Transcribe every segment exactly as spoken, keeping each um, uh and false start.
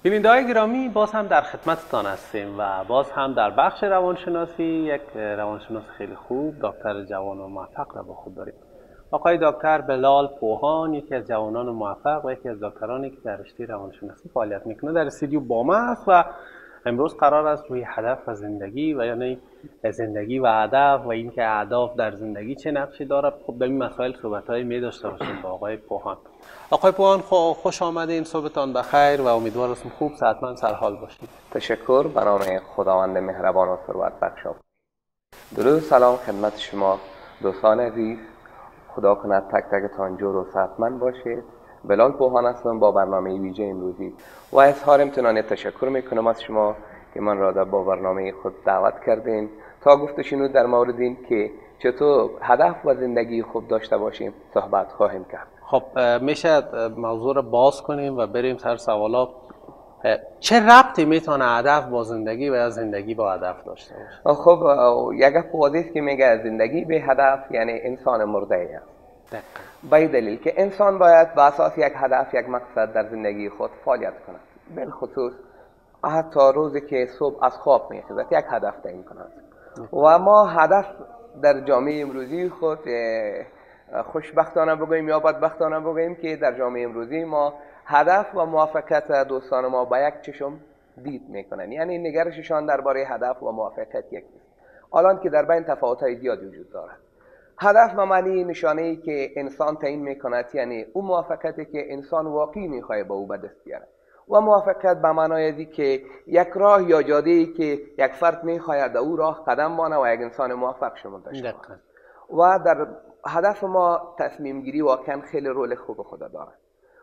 بیننده‌های گرامی، باز هم در خدمتتان هستیم و باز هم در بخش روانشناسی یک روانشناس خیلی خوب، دکتر جوانان موفق را با خود داریم. آقای دکتر بلال پوهان یکی از جوانان موفق و یکی از دکترانی که در رشته روانشناسی فعالیت میکنه در استودیو با ما است و امروز قرار است روی هدف و زندگی و یعنی زندگی و هدف و اینکه اهداف در زندگی چه نقشی دارد، خب در این مسائل صحبت‌های می داشته باشیم با آقای پوهان. آقای پوهان خوش آمدین، صبحتان بخیر و امیدوار هستم خوب صحتمند سرحال باشید. تشکر به نام خداوند مهربان و ثروت بخش. درود سلام خدمت شما دوستان عزیز، خدا کند تک تکتان جور و صحتمند باشید. بلال پوهان هستم با برنامه ویژه امروزی و اظهار امتنان تشکر میکنم از شما که من را با برنامه خود دعوت کردین تا گفته شنود در مورد این که چطور هدف و زندگی خوب داشته باشیم صحبت خواهیم کرد. خب میشه موضوع را باز کنیم و بریم سر سوالات. چه ربطی میتونه هدف با زندگی و یا زندگی با هدف داشته باشه؟ خب یک واضحه است که میگه زندگی به هدف یعنی انسان مرده است. به این دلیل که انسان باید به اساس یک هدف یک مقصد در زندگی خود فعالیت کند. بالخصوص حتی روزی که صبح از خواب میخیزد یک هدف تعیین کند. و ما هدف در جامعه امروزی خود خوشبختانه بگوییم یا بدبختانه بگوییم که در جامعه امروزی ما هدف و موافقت دوستان ما با یک چشم دید میکنن، یعنی نگرششان درباره هدف و موافقت یک است. الان که در بین تفاوت‌های زیادی وجود دارد. هدف به معنی نشانه‌ای که انسان تعیین میکند، یعنی او موافقتی که انسان واقعی میخواهد به او به دست بیارد. و موافقت به معنای ازی که یک راه یا جاده‌ای که یک فرد میخواهد در او راه قدم بانه و یک انسان موفق شما داشته باشد. و در هدف ما تصمیم گیری واقعا خیلی رول خوب خود دارد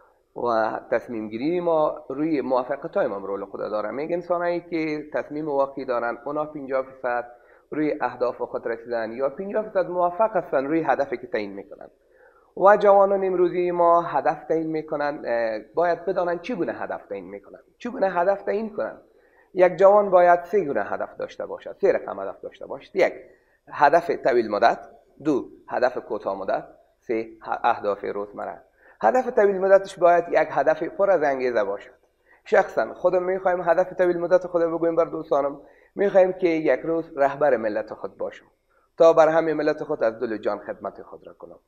و تصمیم گیری ما روی موافقت های ما رول خود دارد. میگه انسانایی که تصمیم واقعی دارن اونا پنجاه درصد روی اهداف خود رسیدن یا پنجاه درصد موفق هستن روی هدفی که تعیین میکنن. و جوانان امروزی ما هدف تعیین میکنن، باید بدانن چگونه هدف تعیین میکنن، چگونه هدف تعیین کنن. یک جوان باید سه گونه هدف داشته باشد، سه رقم هدف داشته باشد. یک، هدف طویل مدت. دو، هدف کوتاه مدت. سه، اهداف روزمره. هدف طویل مدتش باید یک هدف پر از انگیزه باشد. شخصا خودم میخوایم هدف طویل مدت خودم بگویم بر دوستانم، میخوایم که یک روز رهبر ملت خود باشم تا بر همه ملت خود از دل و جان خدمت خود را کنم.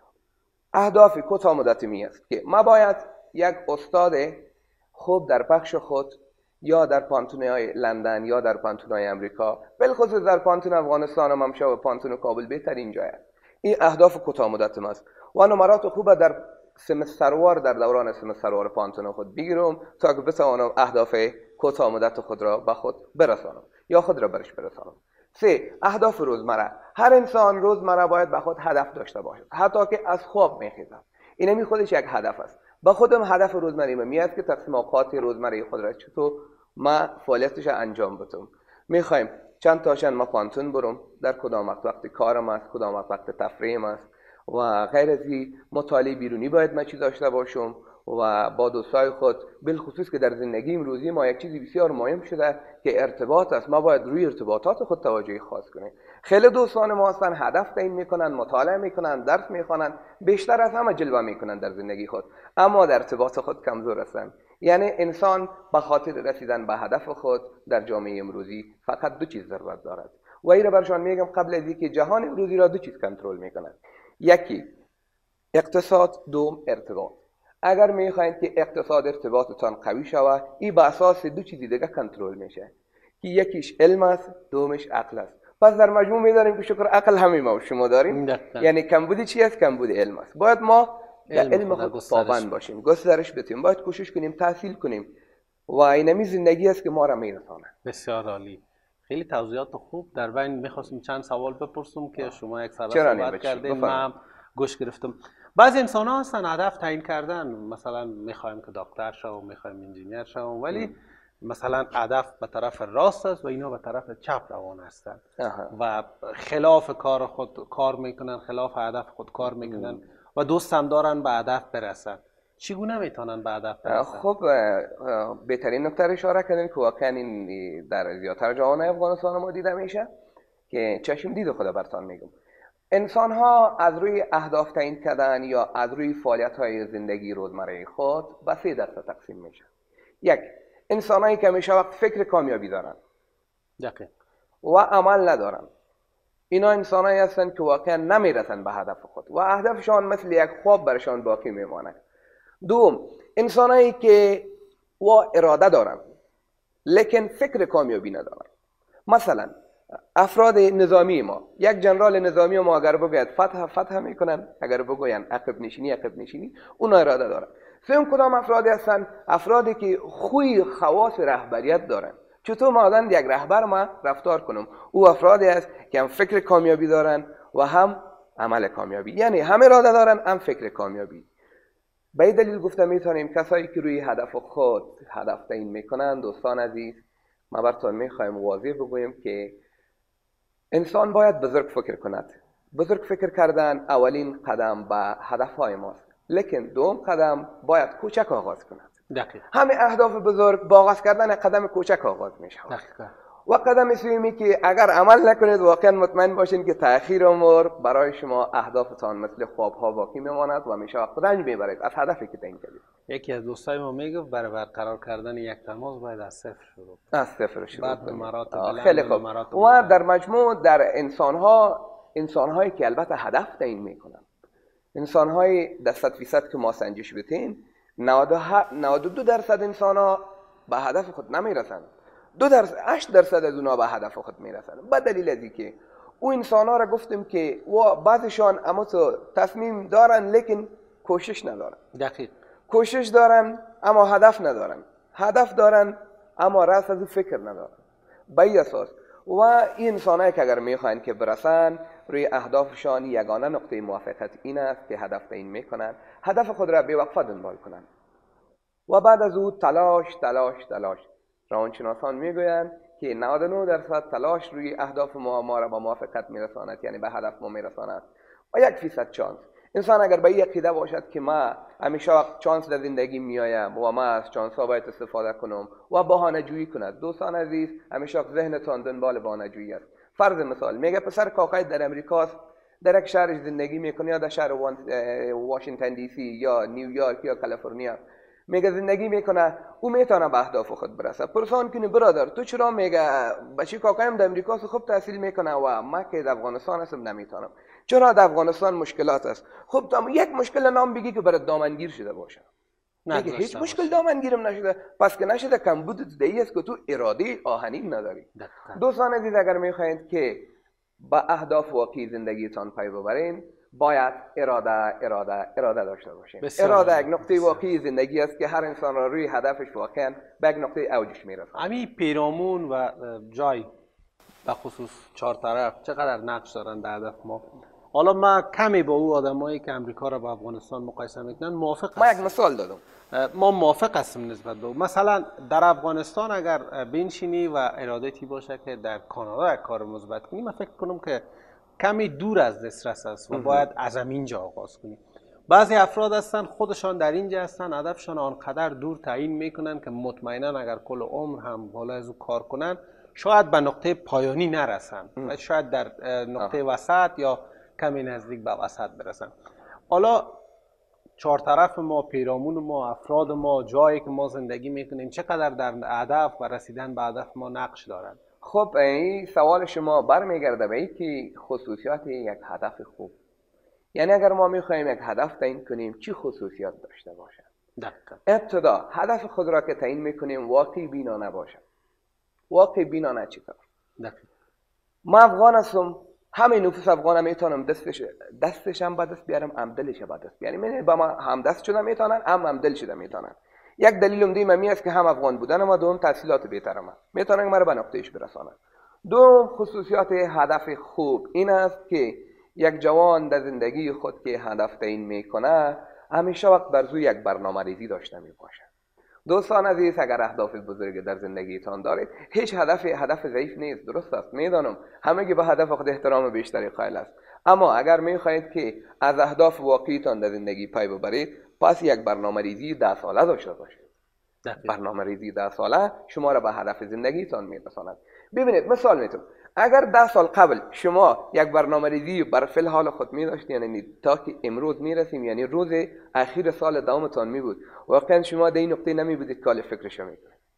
اهداف کوتاه مدت می است که ما باید یک استاد خوب در بخش خود یا در پانتون‌های لندن یا در پانتون‌های امریکا، بالخصوص در پانتون افغانستان و ممشا و پانتون کابل بهترین جای است. این اهداف کوتاه مدت است و نمرات خوب در سمستروار در دوران سمستروار پانتون خود بگیرم تا که بتوانم اهداف کوتاه مدت خود را به خود برسانم یا خود را برش برسانم. سه، اهداف روزمره. هر انسان روزمره باید به خود هدف داشته باشد، حتی که از خواب میخیزد. این می خودش یک هدف است. با خودم هدف روزمره می است که تقسیم اوقات روزمره خود را چطور ما فعالیتش انجام بدم. میخوایم چند تاشن ما پانتون برم، در کدام وقت وقت کارم است، کدام وقت وقت تفریحم است و غیر از این مطالعه بیرونی باید من چی داشته باشم و با دوستای خود، بالخصوص که در زندگی امروزی ما یک چیزی بسیار مهم شده که ارتباط است. ما باید روی ارتباطات خود توجه خاص کنیم. خیلی دوستان ما هستن هدف تعیین میکنن، مطالعه میکنن، درس میخوانن، بیشتر از همه جلوه میکنن در زندگی خود، اما در ارتباط خود کمزور هستن. یعنی انسان به خاطر رسیدن به هدف خود در جامعه امروزی فقط دو چیز ضرورت دارد و این را برشان میگم قبل از اینکه جهان امروزی را دو چیز کنترل میکنن. یکی اقتصاد، دوم ارتباط. اگر میخواین که اقتصاد ارتباطتان قوی شود، این به اساس دو چیز دیگه کنترل میشه که یکیش علم است، دومش عقل است. پس در مجموع میداریم که شکر عقل همه ما شما داریم. یعنی کمبودی چی است؟ کمبود علم است. باید ما در علم خود پابند باشیم، گسترش بدیم، باید کوشش کنیم تحصیل کنیم و اینمی زندگی است که ما را میرسانه. بسیار عالی، خیلی توضیحات خوب. در بین میخواستم چند سوال بپرسم که شما یک سر صحبت کردین، من گوش گرفتم. بعضی انسان ها هستن هدف تعیین کردن، مثلا میخوایم که دکتر شوم، میخوایم انجینیر شوم، ولی ام. مثلا هدف به طرف راست است و اینا به طرف چپ روان هستن و خلاف کار خود کار میکنن، خلاف هدف خود کار میکنن ام. و دوست هم دارن به هدف برسن. چگونه میتونن به هدف برسن؟ خب بهترین نکته اشاره کردین که واقعا این در زیادتر جوانان افغانستان ما دیده میشه که چشم دید خدا برتان میگم. انسان ها از روی اهداف تعیین کردن یا از روی فعالیت های زندگی روزمره خود به سه دسته تقسیم میشه. یک، انسانایی که همیشه وقت فکر کامیابی دارن دقیق و عمل ندارن. اینا انسانایی هستن که واقعا نمیرسن به هدف خود و هدفشان مثل یک خواب برشان باقی میماند. دوم، انسانایی که و اراده دارن لیکن فکر کامیابی ندارن. مثلا افراد نظامی ما، یک جنرال نظامی ما اگر بگوید فتح فتح میکنن، اگر بگوین عقب نشینی عقب نشینی، اونا اراده دارن. سوم کدام افرادی هستن؟ افرادی که خوی خواص رهبریت دارن. چطور مادن یک رهبر ما رفتار کنم؟ او افرادی است که هم فکر کامیابی دارن و هم عمل کامیابی، یعنی هم اراده دارن هم فکر کامیابی. به این دلیل گفتم میتونیم کسایی که روی هدف خود هدف تعیین میکنن، دوستان عزیز، ما براتون میخوایم واضح بگویم که انسان باید بزرگ فکر کند. بزرگ فکر کردن اولین قدم به هدفهای ماست، لیکن دوم قدم باید کوچک آغاز کند. دقیق. همه اهداف بزرگ با آغاز کردن قدم کوچک آغاز میشه. دقیقاً. و قدم سومی که اگر عمل نکنید واقعا مطمئن باشین که تأخیر عمر برای شما اهدافتان مثل خوابها باقی میماند و میشه وقت رنج میبرید از هدفی که تعیین کردید. یکی از دوستای ما میگفت برای برقرار کردن یک تماس باید از صفر شروع از صفر شروع بعد به مراتب بلند. خیلی خوب. و در مجموع در انسانها انسانهایی که البته هدف تعیین میکنن، انسانهای ده صد فیصد که ما سنجش بتیم، نود و دو درصد انسانها به هدف خود نمیرسند. دو درصد هشت درصد از اونها به هدف خود میرسند. به دلیل از اینکه او انسان ها را گفتیم که و بعضشان اما تو تصمیم دارن لیکن کوشش ندارن. دقیق. کوشش دارن اما هدف ندارن. هدف دارن اما راست از فکر ندارن. به این اساس و این انسانایی که اگر میخواین که برسن روی اهدافشان، یگانه نقطه موافقت این است که هدف تعیین میکنن، هدف خود را بی‌وقفه دنبال کنن و بعد از او تلاش تلاش تلاش. روانشناسان میگویند که نود و نه درصد تلاش روی اهداف ما ما را به موافقت میرساند، یعنی به هدف ما میرساند، و یک فیصد چانس. انسان اگر به این عقیده باشد که ما همیشه وقت چانس در زندگی میایم و ما از چانس ها باید استفاده کنم و بهانه جویی کند، دوستان عزیز همیشه وقت ذهنتان دنبال بهانه جویی است. فرض مثال میگه پسر کاکای در امریکاست، در یک شهرش زندگی میکنه، یا در شهر واشنگتن دی سی یا نیویورک یا کالیفرنیا میگه زندگی میکنه، او میتونه به اهداف خود برسه. پرسان کنی برادر تو چرا؟ میگه بچه کاکایم در امریکا خوب تحصیل میکنه و ما که در افغانستان هستم نمیتونم. چرا؟ در افغانستان مشکلات است. خب تو یک مشکل نام بگی که برات دامنگیر شده باشه. میگه هیچ مشکل دامنگیرم نشده. پس که نشده کمبود دیگه است که تو اراده آهنین نداری. دوستان عزیز اگر میخواهید که با اهداف واقعی زندگیتان پی ببرین، باید اراده اراده اراده داشته باشیم. اراده یک نقطه واقعی زندگی است که هر انسان را روی هدفش واقعا به یک نقطه اوجش میرسه. همین پیرامون و جای به خصوص چهار طرف چقدر نقش دارن در هدف ما؟ حالا ما کمی با او آدمایی که امریکا را با افغانستان مقایسه میکنن موافق هستم. ما یک مثال دادم. ما موافق هستیم نسبت به مثلا در افغانستان اگر بنشینی و ارادتی باشه که در کانادا یک کار مثبت کنی، من فکر کنم که کمی دور از دسترس است و باید از اینجا آغاز کنیم. بعضی افراد هستن خودشان در اینجا هستن، هدفشان آنقدر دور تعیین میکنن که مطمئنا اگر کل عمر هم بالا از او کار کنن شاید به نقطه پایانی نرسن و شاید در نقطه وسط یا کمی نزدیک به وسط برسن. حالا چهار طرف ما، پیرامون ما، افراد ما، جایی که ما زندگی میکنیم چقدر در هدف و رسیدن به هدف ما نقش دارند؟ خب این سوال شما برمیگرده به این که خصوصیات یک هدف خوب، یعنی اگر ما میخوایم یک هدف تعیین کنیم چی خصوصیات داشته باشه؟ دقیقاً. ابتدا هدف خود را که تعیین میکنیم واقعی بینا نباشه. واقعی بینا نه چیکار؟ دقیقاً. ما افغان هستم، همه نفوس افغان هم میتونم دستش دستش هم به دست بیارم، هم دلش به دست بیارم. یعنی با ما هم دست شده میتونن، هم هم دل شده میتونن. یک دلیلم دیم می است که هم افغان بودن ما، دوم تحصیلات بهترم میتونن مرا به نقطهش برسانن. دوم خصوصیات هدف خوب این است که یک جوان در زندگی خود که هدف تعیین میکنه همیشه وقت بر روی یک برنامه‌ریزی داشته میباشه. دوستان عزیز اگر اهداف بزرگ در زندگیتان دارید، هیچ هدف هدف ضعیف نیست. درست است، میدانم همگی به هدف خود احترام بیشتری قائل است، اما اگر میخواهید که از اهداف واقعیتان در زندگی پی ببرید، پس یک برنامه‌ریزی ده ساله داشته باشید. برنامه‌ریزی ده ساله شما را به هدف زندگیتان میرساند. ببینید مثال میتون، اگر ده سال قبل شما یک برنامه‌ریزی بر فعل حال خود می داشتید، یعنی تا که امروز میرسیم، یعنی روز اخیر سال دومتان می بود، واقعا شما در این نقطه نمی بودید که حال فکرش میکنید.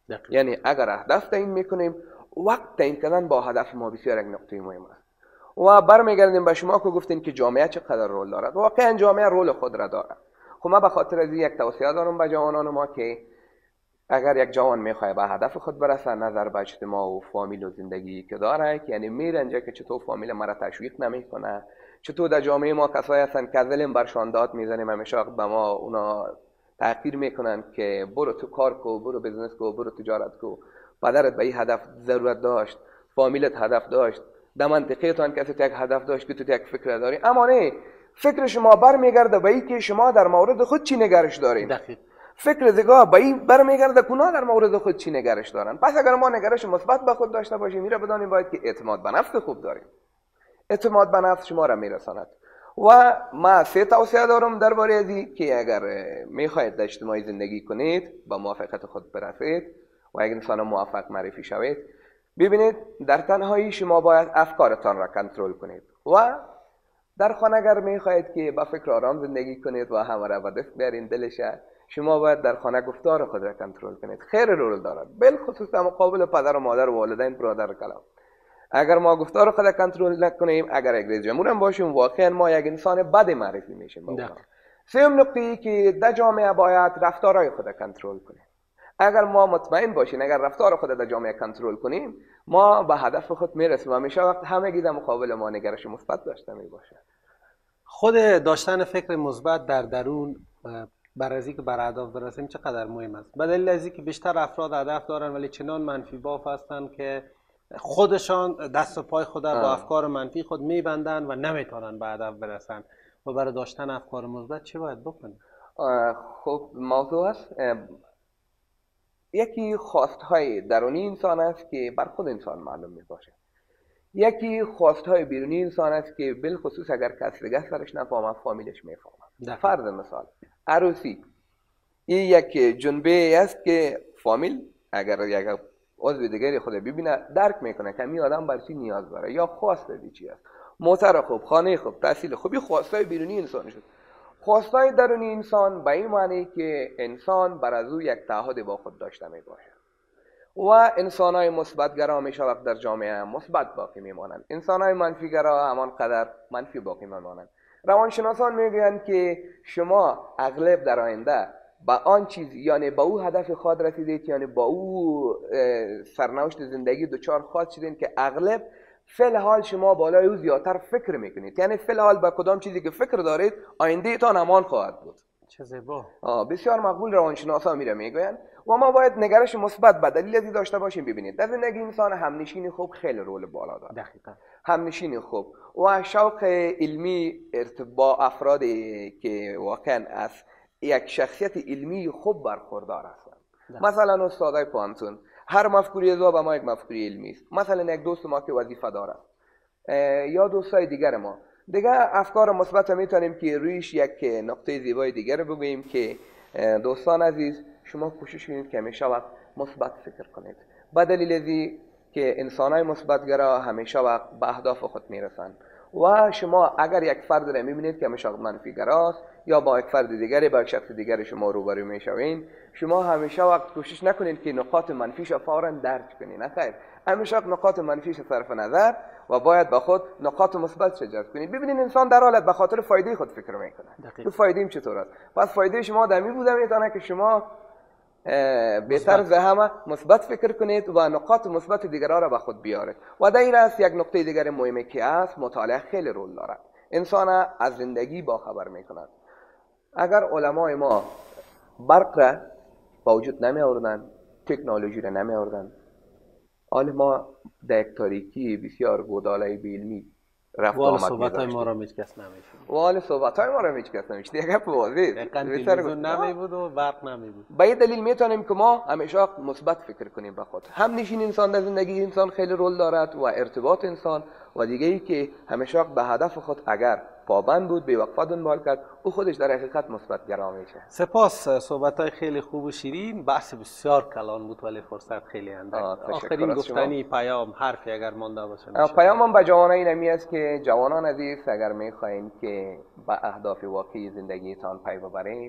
دقیقا. یعنی اگر هدف تعیین میکنیم، وقت تعیین کردن با هدف ما بسیار یک نقطه مهم است. و برمیگردیم به شما که گفتین که جامعه چقدر رول دارد. واقعا جامعه رول خود را دارد. خب ما به خاطر از یک توصیه دارم به جوانان ما که اگر یک جوان میخواد به هدف خود برسه، نظر به اجتماع و فامیل و زندگی که داره، یعنی میره اینجا که چطور فامیل ما را تشویق نمیکنه، چطور در جامعه ما کسایی هستن که ظلم برشان داد میزنیم، همیشه به ما اونا تحقیر میکنن که برو تو کار کو، برو بزنس کو، برو تجارت کو. پدرت به این هدف ضرورت داشت، فامیلت هدف داشت، در منطقه تان کسی یک هدف داشت که تو یک فکر داری. اما نه، فکر شما برمیگرده به این که شما در مورد خود چی نگرش دارید. دقیق. فکر دیگاه به این برمیگرده که اونا در مورد خود چی نگرش دارن. پس اگر ما نگرش مثبت به خود داشته باشیم، میره بدانیم باید که اعتماد به نفس خوب داریم. اعتماد به نفس شما را میرساند. و ما سه توصیه دارم درباره ازی که اگر میخواهید در اجتماعی زندگی کنید، با موافقت خود برسید و یک انسان موفق معرفی شوید. ببینید، در تنهایی شما باید افکارتان را کنترل کنید و در خانه اگر میخواهید که با فکر آرام زندگی کنید و همه را به دست بیارین دلشه، شما باید در خانه گفتار خود را کنترل کنید. خیر رول دارد، بالخصوص در مقابل پدر و مادر و والدین، برادر کلام. اگر ما گفتار خود را کنترل نکنیم، اگر یک رئیس جمهور هم باشیم، واقعا ما یک انسان بد معرفی میشیم. سوم نکته ای که در جامعه باید رفتارهای خود را کنترل کنیم. اگر ما مطمئن باشیم اگر رفتار خود در جامعه کنترل کنیم، ما به هدف خود میرسیم و همیشه وقت همگی در مقابل ما نگرش مثبت داشته میباشه. خود داشتن فکر مثبت در درون برای از اینکه بر اهداف برسیم چقدر مهم است. به دلیل از اینکه بیشتر افراد هدف دارن ولی چنان منفی باف هستن که خودشان دست و پای خود با افکار منفی خود میبندن و نمیتونن به هدف برسن. و برای داشتن افکار مثبت چه باید بکنیم؟ خب موضوع است، یکی خواستهای درونی انسان است که بر خود انسان معلوم می باشه. یکی خواستهای بیرونی انسان است که بالخصوص اگر کس دیگه سرش نفهمه، فامیلش میفهمه. فرض مثال عروسی، این یک جنبه است که فامیل اگر یک عضو دیگری خود ببینه درک میکنه که این آدم بر چی نیاز داره یا خواست دی چی است. موتر خوب، خانه خوب، تحصیل خوب، این خواستهای بیرونی انسان شد. خواستهای درونی انسان به این معنی که انسان بر از او یک تعهد با خود داشته می باشه و انسانهای مثبت‌گرا همیشه وقت در جامعه مثبت باقی میمانند، انسانهای منفی‌گرا همان قدر منفی باقی میمانند. روانشناسان میگویند که شما اغلب در آینده با آن چیز، یعنی با او هدف خود رسیدید، یعنی با او سرنوشت زندگی دوچار خواهد شدین که اغلب فی الحال شما بالای او زیادتر فکر میکنید. یعنی فی الحال با کدام چیزی که فکر دارید آینده تان امان خواهد بود. چه زیبا. بسیار مقبول روانشناسا میره میگویند و ما باید نگرش مثبت به دلیل ازی داشته باشیم. ببینید در زندگی انسان همنشینی خوب خیلی رول بالا داره. دقیقاً. همنشینی خوب و شوق علمی ارتباط افرادی که واقعا از یک شخصیت علمی خوب برخوردار هستند. مثلا استادای پانتون، هر مفکوری ازا به ما یک مفکوری علمی است. مثلا یک دوست ما که وظیفه داره یا دوستای دیگر ما دیگه افکار مثبت میتونیم که رویش یک نقطه زیبای دیگر بگوییم که دوستان عزیز شما کوشش کنید که همیشه وقت مثبت فکر کنید. به دلیل ازی که انسانای مثبت‌گرا همیشه وقت به اهداف خود میرسند و شما اگر یک فرد را میبینید که همیشه منفی‌گراست یا با یک فرد دیگری با یک شخص دیگری شما روبرو میشوین، شما همیشه وقت کوشش نکنید که نقاط منفیش فوراً درک کنید. نه خیر، همیشه نقاط منفیش صرف نظر و باید با خود نقاط مثبت جذب کنید. ببینید انسان در حالت به خاطر فایده خود فکر میکنه. تو فایده‌ام چطور است؟ پس فایده شما در می بوده میتونه که شما بهتر از همه مثبت فکر کنید و نقاط مثبت دیگران را به خود بیارید. و در این است یک نکته دیگر مهمه که است، مطالعه خیلی رول دارد. انسان از زندگی با خبر میکند. اگر علمای ما برق را با وجود نمی آوردن، تکنولوژی را نمی آوردن، حال ما در یک تاریکی بسیار گوداله به علمی رفت آمد می‌داشتیم. وال صحبت‌های ما را هیچ کس نمی‌شنید. وال صحبت‌های ما را هیچ کس نمی‌شنید. یک گپ واضحه. تلویزیون نمی‌بود و برق نمی‌بود. به این دلیل می‌تونیم که ما همیشه مثبت فکر کنیم به خود. هم نشین انسان در زندگی انسان خیلی رول دارد و ارتباط انسان و دیگه ای که همیشه به هدف خود اگر پابند بود، به وقفه دنبال کرد، او خودش در حقیقت مثبت گرا میشه. سپاس، صحبت‌های خیلی خوب و شیرین، بحث بسیار کلان بود ولی فرصت خیلی اندک. آخرین گفتنی پیام حرفی اگر مانده باشه میشه. پیامم به جوانان اینمی است که جوانان عزیز اگر می‌خواین که به اهداف واقعی زندگیتان پی ببرین،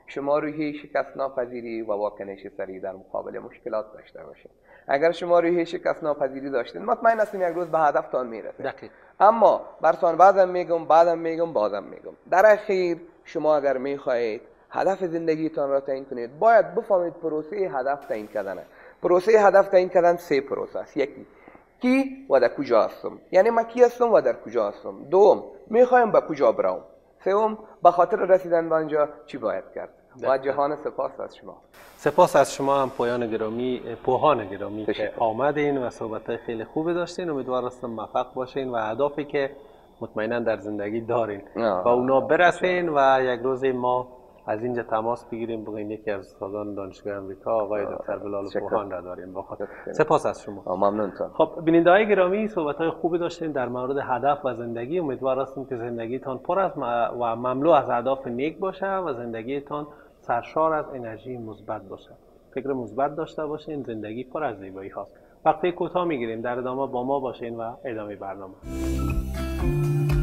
شما روحیه شکست ناپذیری و واکنش سریع در مقابل مشکلات داشته باشید. اگر شما روحیه شکست ناپذیری داشتین مطمئن هستیم یک روز به هدفتان میرسید. اما برسان بعدم میگم بعدم میگم بازم میگم در اخیر شما اگر میخواهید هدف زندگیتان را تعیین کنید باید بفهمید پروسه هدف تعیین کردنه. پروسه هدف تعیین کردن سه پروسه است. یکی کی و در کجا هستم، یعنی من کی هستم و در کجا هستم. دوم میخوایم به کجا برم. سوم به خاطر رسیدن به آنجا چی باید کرد. و جهان سپاس از شما. سپاس از شما هم پایان گرامی، پوهان گرامی که آمدین و صحبت خیلی خوبی داشتین. امیدوار هستم موفق باشین و اهدافی که مطمئنا در زندگی دارین و اونا برسین و یک روز ما از اینجا تماس بگیریم بگیم یکی از استادان دانشگاه امریکا آقای دکتر بلال پوهان را داریم. بخاطر سپاس از شما. ممنونتون. خب بیننده‌های گرامی صحبت‌های خوبی داشتیم در مورد هدف و زندگی. امیدوار هستم که زندگیتان پر از و مملو از اهداف نیک باشه و زندگیتان سرشار از انرژی مثبت باشه. فکر مثبت داشته باشین، زندگی پر از زیبایی هاست. وقتی کوتاه میگیریم، در ادامه با ما باشین و ادامه برنامه.